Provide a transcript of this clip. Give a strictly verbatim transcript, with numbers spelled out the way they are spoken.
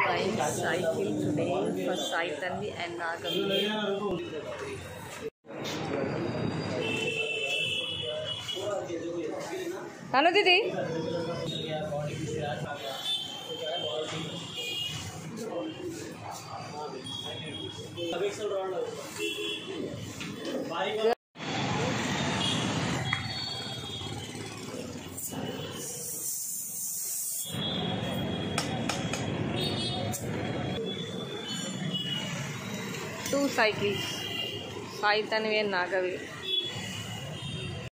buying cycle today for Sai Tanvi and Nagavi. Hello, Didi. Two cycles, Sai Tanvi and Nagavi.